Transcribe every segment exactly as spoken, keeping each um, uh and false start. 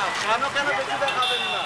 কেন কেন বেশি দেখাবেন না?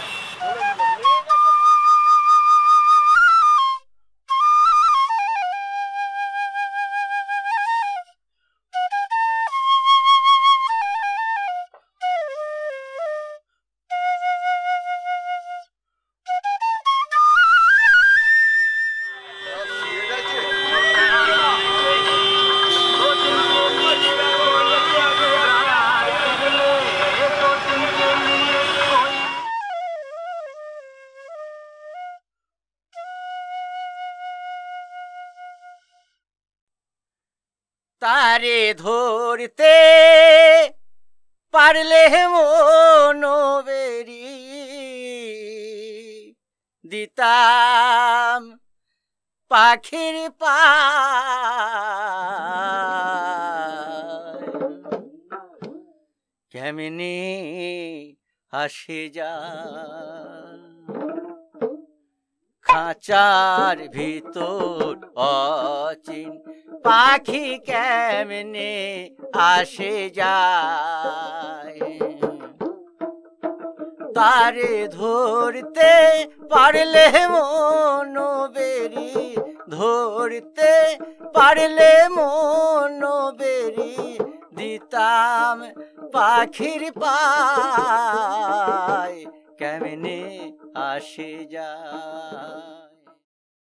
তারে ধরতে পারলে মন বেরি দিতাম পাখির পায় কেমনি আসে যা খাঁচার ভিতর অচিন পাখি কেমনে আসে যায় তারে ধরতে পারলে মন বেরি ধরতে পারলে মন বেরি দিতাম পাখির পায় কেমনে আসে যায়।